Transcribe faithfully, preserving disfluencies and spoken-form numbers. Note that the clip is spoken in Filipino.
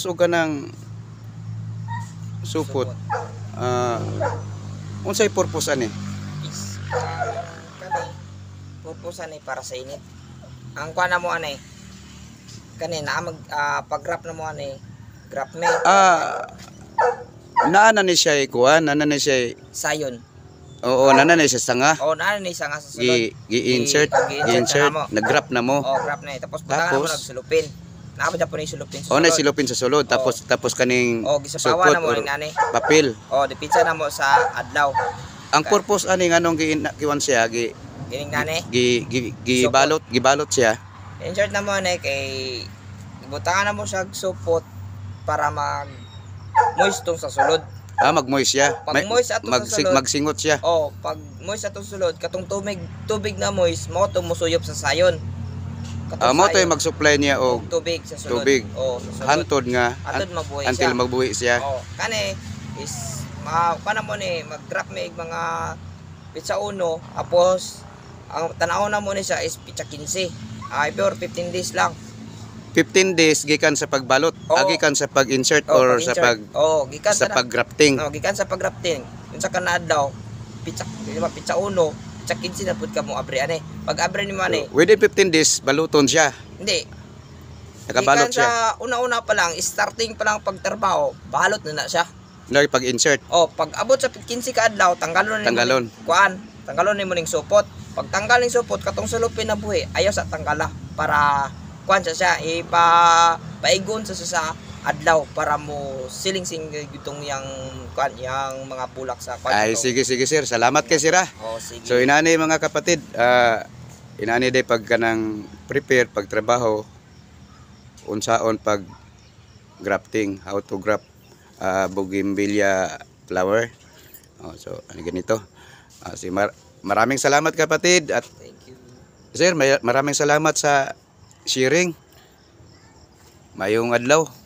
purpose o kanang supot? Ah, unsay purpose ani? Is ang kani purpose ani para sa init. Ang kuha na mo ani kanina mag uh, pag-grab na mo ani grab me. Ah, naa na ni siya ikuan, naa na ni siya. Sayon. Oo, naa na ni siya sanga. Oo, naa na ni sanga sa sulod. Gi gi-insert, gi-insert, nag-grab na mo. Oo, grab na eh. Tapos butangan mo nagsulupin. Naabot na po ni sulupin sa sulod. Oo, na silupin sa sulod. Tapos tapos kaning oh, gisapawa na mo ning ani. Papel. Oh, dipinsa na mo sa adlaw. Ang purpose ani nganong giwan siya gi kining nani? Gi gi gibalot, gibalot siya. Insert na mo ani kay butangan na mo siya supot para mag moistong sa sulod. Ah, mag-moist siya. Pag moist ato mag sa sulod, magsingot siya. Oh, pag moist ato sa sulod, katong tubig, tubig na moist, mo to musuyop sa sayon. Ah, mo to mag-supply niya og tubig sa sulod. Tubig. Oh, sa sulod. Hantod nga Hantod mabuhi until siya. magbuhi siya. Oh, kani is ma kana mo ni mag-drop me mga pitsa uno, tapos ang tanaw na mo ni siya is pitsa quince. Ay, pure fifteen days lang. fifteen days gikan sa pagbalot, oh, ah, gikan sa pag-insert oh, or pag sa pag oh, gikan sa pag-grafting. Oh, gikan sa pag-grafting. Unsa ka na adlaw? Pitsa, di ba pitsa uno, pitsa quince na pud ka mo abri ani. Pag abri ni man eh. So, within fifteen days baluton siya. Hindi. Nakabalot siya. Sa una-una pa lang, starting pa lang pagtrabaho, balot na na siya. Nag pag-insert. Oh, pag abot sa quince ka adlaw, tanggalon ni Tanggalon. Kuan, tanggalon ni mo ning supot. Pag tanggal ning supot katong sulupin na buhi, ayaw sa tanggala para kuan sa siya ipa paigon sa sa adlaw para mo siling-sing gitong yang kuan yang mga bulak sa kuan. Ay, sige sige sir. Salamat kay sir. Oh, sige. So inani mga kapatid, uh, inani day pag kanang prepare pagtrabaho unsaon pag grafting, how to graft uh, bougainvillea flower. Oh, so ano ganito. Uh, si Mar maraming salamat kapatid at thank you. Sir, may maraming salamat sa sharing. Mayong adlaw.